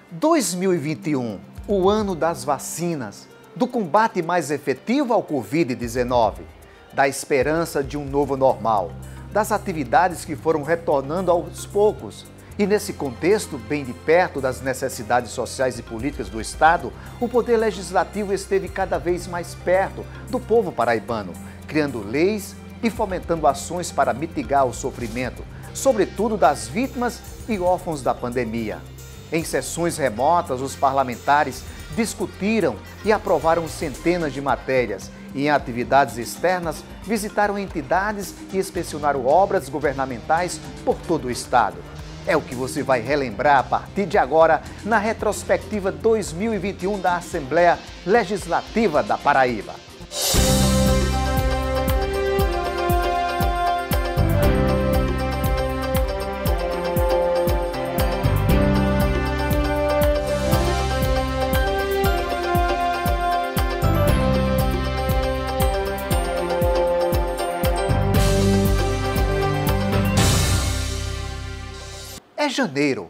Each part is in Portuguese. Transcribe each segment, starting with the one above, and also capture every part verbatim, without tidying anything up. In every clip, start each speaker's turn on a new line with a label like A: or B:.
A: dois mil e vinte e um, o ano das vacinas, do combate mais efetivo ao Covid dezenove, da esperança de um novo normal, das atividades que foram retornando aos poucos. E nesse contexto, bem de perto das necessidades sociais e políticas do Estado, o Poder Legislativo esteve cada vez mais perto do povo paraibano, criando leis e fomentando ações para mitigar o sofrimento, sobretudo das vítimas e órfãos da pandemia. Em sessões remotas, os parlamentares discutiram e aprovaram centenas de matérias e, em atividades externas, visitaram entidades e inspecionaram obras governamentais por todo o Estado. É o que você vai relembrar a partir de agora na retrospectiva dois mil e vinte e um da Assembleia Legislativa da Paraíba. É janeiro.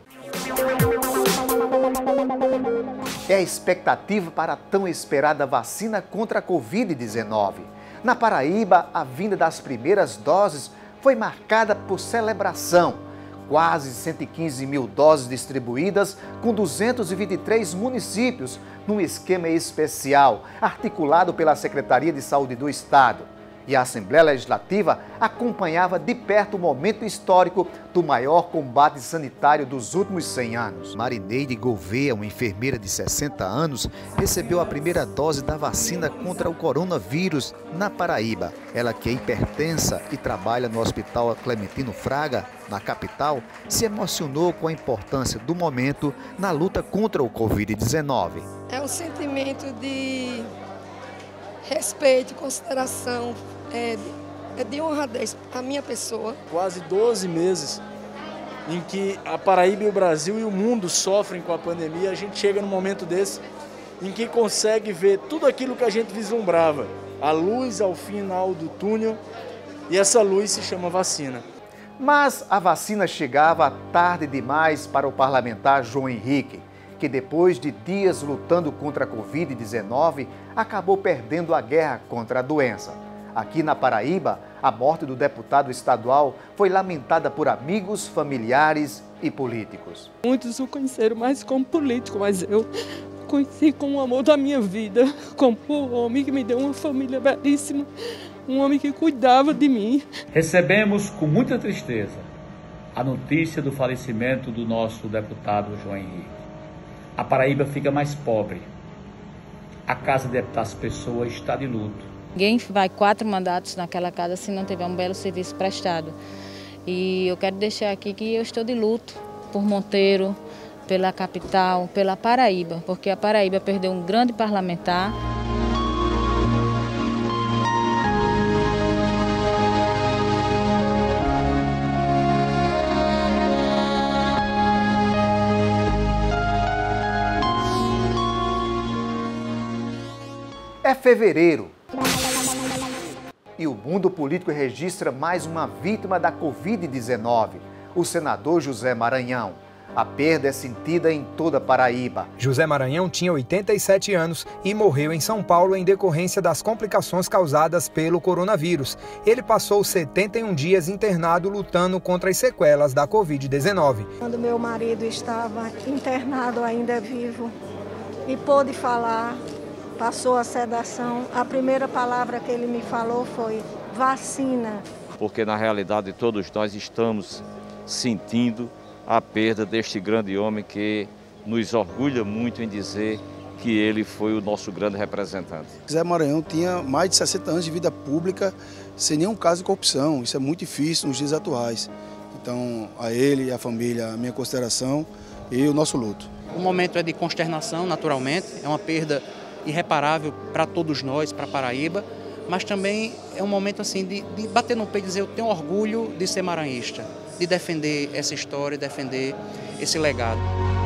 A: É a expectativa para a tão esperada vacina contra a Covid dezenove. Na Paraíba, a vinda das primeiras doses foi marcada por celebração. Quase cento e quinze mil doses distribuídas com duzentos e vinte e três municípios, num esquema especial, articulado pela Secretaria de Saúde do Estado. E a Assembleia Legislativa acompanhava de perto o momento histórico do maior combate sanitário dos últimos cem anos. Marineide Gouveia, uma enfermeira de sessenta anos, recebeu a primeira dose da vacina contra o coronavírus na Paraíba. Ela, que é hipertensa e trabalha no Hospital Clementino Fraga, na capital, se emocionou com a importância do momento na luta contra o Covid dezenove.
B: É um sentimento de respeito, consideração, é de, é de honradez à minha pessoa.
C: Quase doze meses em que a Paraíba e o Brasil e o mundo sofrem com a pandemia, a gente chega num momento desse em que consegue ver tudo aquilo que a gente vislumbrava, a luz ao final do túnel, e essa luz se chama vacina.
A: Mas a vacina chegava tarde demais para o parlamentar João Henrique, que depois de dias lutando contra a Covid dezenove, acabou perdendo a guerra contra a doença. Aqui na Paraíba, a morte do deputado estadual foi lamentada por amigos, familiares e políticos.
D: Muitos o conheceram mais como político, mas eu conheci como o amor da minha vida, como o homem que me deu uma família belíssima, um homem que cuidava de mim.
E: Recebemos com muita tristeza a notícia do falecimento do nosso deputado João Henrique. A Paraíba fica mais pobre. A Casa das Pessoas está de luto.
F: Ninguém vai quatro mandatos naquela casa se não tiver um belo serviço prestado. E eu quero deixar aqui que eu estou de luto por Monteiro, pela capital, pela Paraíba, porque a Paraíba perdeu um grande parlamentar.
A: É fevereiro e o mundo político registra mais uma vítima da Covid dezenove, o senador José Maranhão. A perda é sentida em toda a Paraíba.
G: José Maranhão tinha oitenta e sete anos e morreu em São Paulo em decorrência das complicações causadas pelo coronavírus. Ele passou setenta e um dias internado lutando contra as sequelas da Covid dezenove.
H: Quando meu marido estava internado ainda vivo e pôde falar, passou a sedação, a primeira palavra que ele me falou foi vacina.
I: Porque na realidade todos nós estamos sentindo a perda deste grande homem que nos orgulha muito em dizer que ele foi o nosso grande representante.
J: José Maranhão tinha mais de sessenta anos de vida pública sem nenhum caso de corrupção. Isso é muito difícil nos dias atuais. Então, a ele e a família, a minha consideração e o nosso luto.
K: O momento é de consternação, naturalmente, é uma perda irreparável para todos nós, para Paraíba, mas também é um momento assim de, de bater no peito e dizer eu tenho orgulho de ser maranhista, de defender essa história, defender esse legado.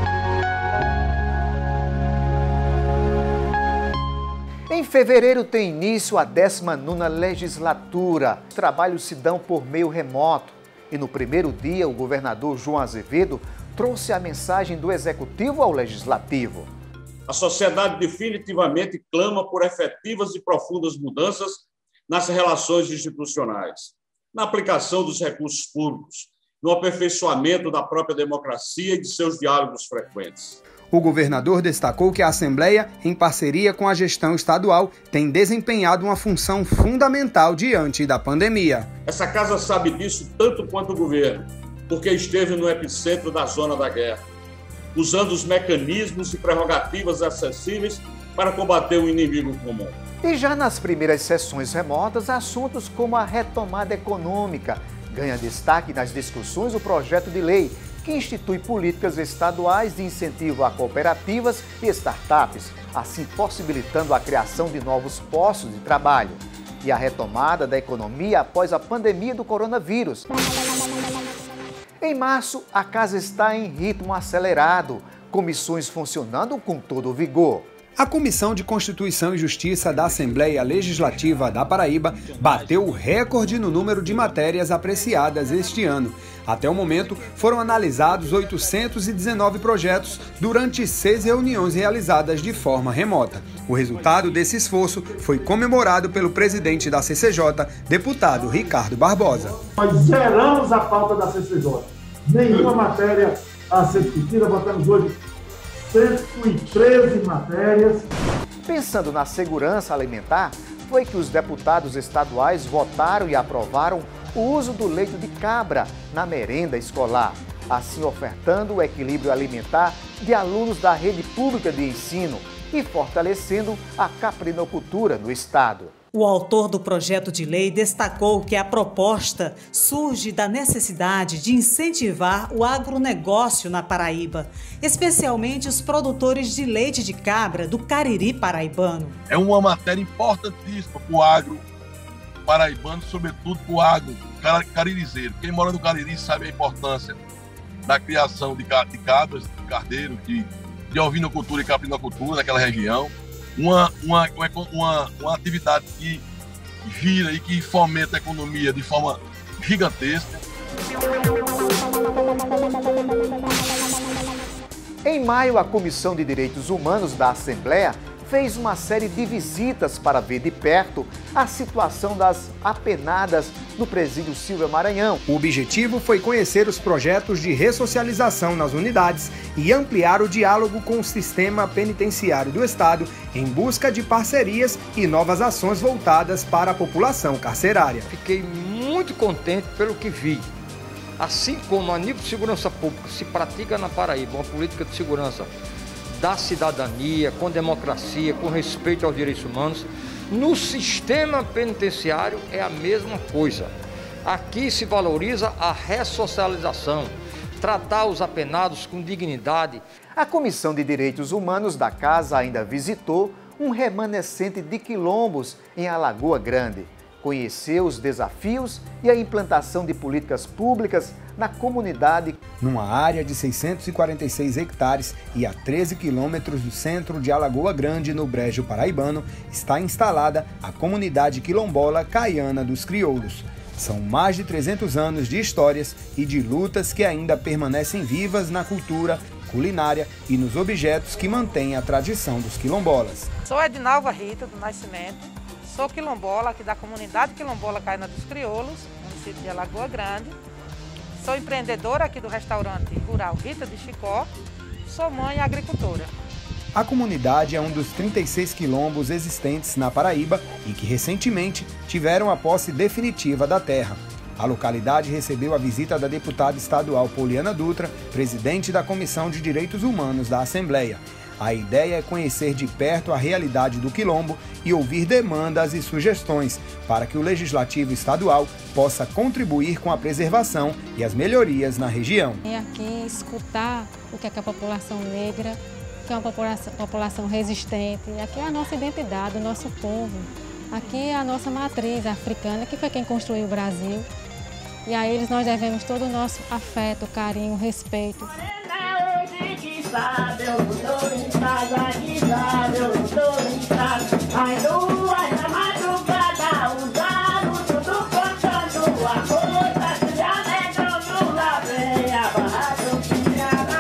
A: Em fevereiro tem início a décima nona legislatura. Os trabalhos se dão por meio remoto. E no primeiro dia, o governador João Azevedo trouxe a mensagem do Executivo ao Legislativo.
L: A sociedade definitivamente clama por efetivas e profundas mudanças nas relações institucionais, na aplicação dos recursos públicos, no aperfeiçoamento da própria democracia e de seus diálogos frequentes.
G: O governador destacou que a Assembleia, em parceria com a gestão estadual, tem desempenhado uma função fundamental diante da pandemia.
L: Essa casa sabe disso tanto quanto o governo, porque esteve no epicentro da zona da guerra, usando os mecanismos e prerrogativas acessíveis para combater o inimigo comum.
A: E já nas primeiras sessões remotas, assuntos como a retomada econômica ganha destaque nas discussões o projeto de lei que institui políticas estaduais de incentivo a cooperativas e startups, assim possibilitando a criação de novos postos de trabalho. E a retomada da economia após a pandemia do coronavírus. Em março, a casa está em ritmo acelerado, comissões funcionando com todo o vigor.
G: A Comissão de Constituição e Justiça da Assembleia Legislativa da Paraíba bateu o recorde no número de matérias apreciadas este ano. Até o momento, foram analisados oitocentos e dezenove projetos durante seis reuniões realizadas de forma remota. O resultado desse esforço foi comemorado pelo presidente da C C J, deputado Ricardo Barbosa.
M: Nós zeramos a pauta da C C J. Nenhuma matéria a ser discutida, votamos hoje cento e treze matérias.
A: Pensando na segurança alimentar, foi que os deputados estaduais votaram e aprovaram o uso do leite de cabra na merenda escolar, assim ofertando o equilíbrio alimentar de alunos da rede pública de ensino e fortalecendo a caprinocultura no estado.
N: O autor do projeto de lei destacou que a proposta surge da necessidade de incentivar o agronegócio na Paraíba, especialmente os produtores de leite de cabra do Cariri paraibano.
O: É uma matéria importantíssima para o agro paraibano, sobretudo para o agro caririzeiro. Quem mora no Cariri sabe a importância da criação de cabras, de cardeiros, de, de ovinocultura e caprinocultura naquela região. Uma, uma, uma, uma atividade que gira e que fomenta a economia de forma gigantesca.
A: Em maio, a Comissão de Direitos Humanos da Assembleia fez uma série de visitas para ver de perto a situação das apenadas no presídio Silvia Maranhão.
G: O objetivo foi conhecer os projetos de ressocialização nas unidades e ampliar o diálogo com o sistema penitenciário do Estado em busca de parcerias e novas ações voltadas para a população carcerária.
P: Fiquei muito contente pelo que vi. Assim como a nível de segurança pública se pratica na Paraíba uma política de segurança da cidadania, com democracia, com respeito aos direitos humanos, no sistema penitenciário é a mesma coisa. Aqui se valoriza a ressocialização, tratar os apenados com dignidade.
A: A Comissão de Direitos Humanos da Casa ainda visitou um remanescente de quilombos em Alagoa Grande. Conheceu os desafios e a implantação de políticas públicas na comunidade.
G: Numa área de seiscentos e quarenta e seis hectares e a treze quilômetros do centro de Alagoa Grande, no Brejo Paraibano, está instalada a comunidade quilombola Caiana dos Crioulos. São mais de trezentos anos de histórias e de lutas que ainda permanecem vivas na cultura, culinária e nos objetos que mantêm a tradição dos quilombolas.
Q: Sou Edinalva Rita, do Nascimento. Sou quilombola aqui da comunidade quilombola Caiana dos Crioulos, município de Alagoa Grande. Sou empreendedora aqui do restaurante rural Rita de Chicó. Sou mãe e agricultora.
G: A comunidade é um dos trinta e seis quilombos existentes na Paraíba e que recentemente tiveram a posse definitiva da terra. A localidade recebeu a visita da deputada estadual Poliana Dutra, presidente da Comissão de Direitos Humanos da Assembleia. A ideia é conhecer de perto a realidade do quilombo e ouvir demandas e sugestões para que o Legislativo Estadual possa contribuir com a preservação e as melhorias na região.
R: Vem aqui escutar o que é, que a população negra, que é uma população, população resistente. Aqui é a nossa identidade, o nosso povo. Aqui é a nossa matriz africana, que foi quem construiu o Brasil. E a eles nós devemos todo o nosso afeto, carinho, respeito. Sabe, eu tô em casa, que sabe, eu tô em casa. As duas da madrugada, os anos tudo cantando. A coisa se alegrando, lá vem a barraca,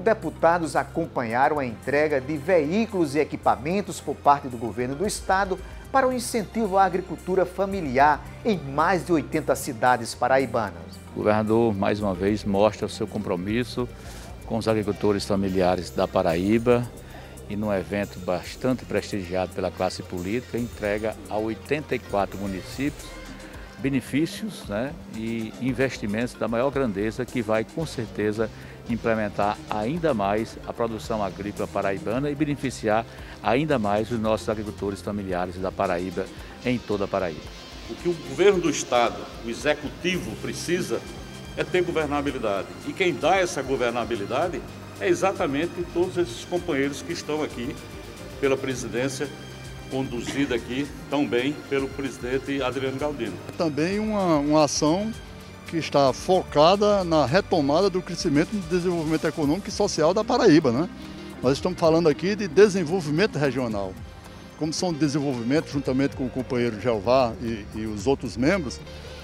A: deputados acompanharam a entrega de veículos e equipamentos por parte do governo do estado para o incentivo à agricultura familiar em mais de oitenta cidades paraibanas.
E: O governador, mais uma vez, mostra o seu compromisso com os agricultores familiares da Paraíba e, num evento bastante prestigiado pela classe política, entrega a oitenta e quatro municípios benefícios, né, e investimentos da maior grandeza que vai, com certeza, implementar ainda mais a produção agrícola paraibana e beneficiar ainda mais os nossos agricultores familiares da Paraíba, em toda a Paraíba.
S: O que o governo do estado, o executivo, precisa é ter governabilidade. E quem dá essa governabilidade é exatamente todos esses companheiros que estão aqui pela presidência, conduzida aqui tão bem pelo presidente Adriano Galdino.
T: Também uma, uma ação que está focada na retomada do crescimento e desenvolvimento econômico e social da Paraíba, né? Nós estamos falando aqui de desenvolvimento regional. Como são desenvolvimento, juntamente com o companheiro Jeová e, e os outros membros,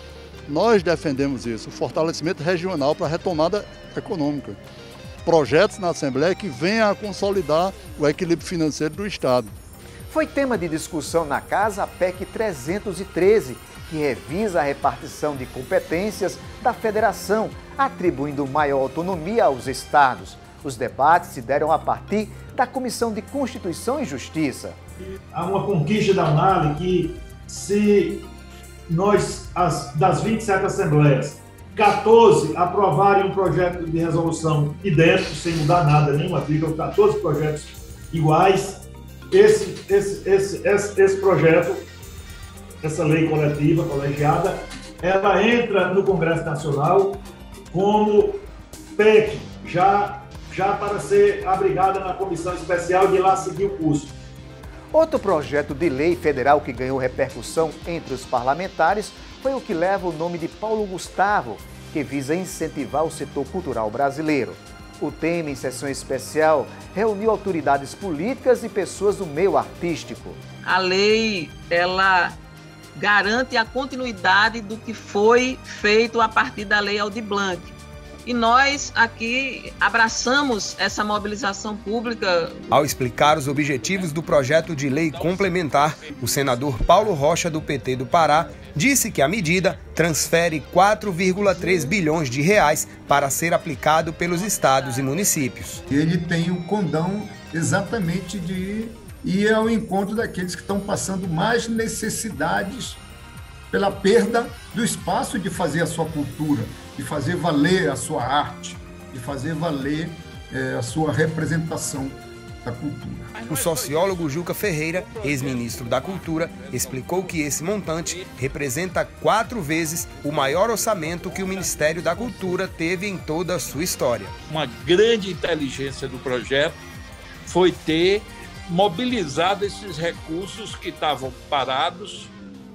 T: nós defendemos isso, o fortalecimento regional para a retomada econômica. Projetos na Assembleia que venham a consolidar o equilíbrio financeiro do Estado.
A: Foi tema de discussão na Casa a P E C trezentos e treze, que revisa a repartição de competências da federação, atribuindo maior autonomia aos estados. Os debates se deram a partir da Comissão de Constituição e Justiça.
M: Há uma conquista da UNALI que, se nós, as, das vinte e sete assembleias, quatorze aprovarem um projeto de resolução idêntico, sem mudar nada, nenhuma vírgula, quatorze projetos iguais, esse, esse, esse, esse, esse projeto, essa lei coletiva, colegiada, ela entra no Congresso Nacional como P E C, já, já para ser abrigada na comissão especial e de lá seguir o curso.
A: Outro projeto de lei federal que ganhou repercussão entre os parlamentares foi o que leva o nome de Paulo Gustavo, que visa incentivar o setor cultural brasileiro. O tema, em sessão especial, reuniu autoridades políticas e pessoas do meio artístico.
U: A lei, ela garante a continuidade do que foi feito a partir da Lei Aldir Blanc. E nós aqui abraçamos essa mobilização pública.
G: Ao explicar os objetivos do projeto de lei complementar, o senador Paulo Rocha, do P T do Pará, disse que a medida transfere quatro vírgula três bilhões de reais para ser aplicado pelos estados e municípios.
V: Ele tem o condão exatamente de ir ao encontro daqueles que estão passando mais necessidades pela perda do espaço de fazer a sua cultura, de fazer valer a sua arte, de fazer valer é, a sua representação da cultura.
G: O sociólogo Juca Ferreira, ex-ministro da Cultura, explicou que esse montante representa quatro vezes o maior orçamento que o Ministério da Cultura teve em toda a sua história.
W: Uma grande inteligência do projeto foi ter mobilizado esses recursos que estavam parados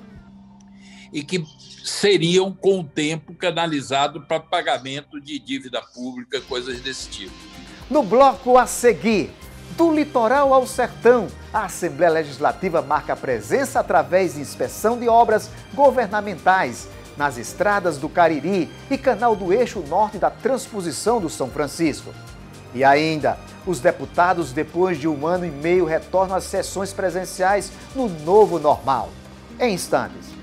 W: e que seriam, com o tempo, canalizados para pagamento de dívida pública, coisas desse tipo.
A: No bloco a seguir, do litoral ao sertão, a Assembleia Legislativa marca presença através de inspeção de obras governamentais nas estradas do Cariri e canal do eixo norte da transposição do São Francisco. E ainda, os deputados, depois de um ano e meio, retornam às sessões presenciais no novo normal. Em instantes.